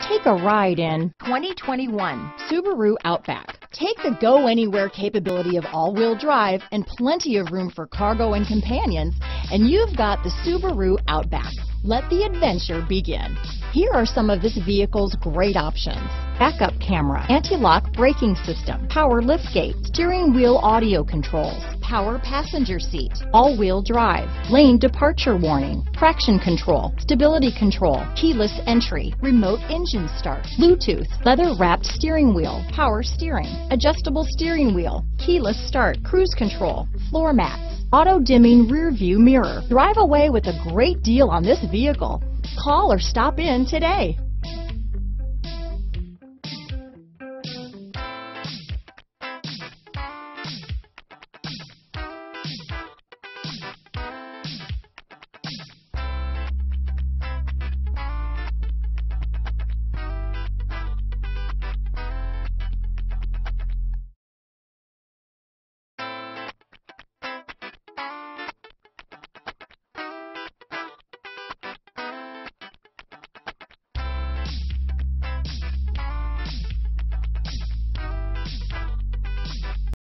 Take a ride in 2021 Subaru Outback. Take the go-anywhere capability of all-wheel drive and plenty of room for cargo and companions, and you've got the Subaru Outback. Let the adventure begin. Here are some of this vehicle's great options: backup camera, anti-lock braking system, power liftgate, steering wheel audio controls, power passenger seat, all-wheel drive, lane departure warning, traction control, stability control, keyless entry, remote engine start, Bluetooth, leather-wrapped steering wheel, power steering, adjustable steering wheel, keyless start, cruise control, floor mats, auto-dimming rear view mirror. Drive away with a great deal on this vehicle. Call or stop in today.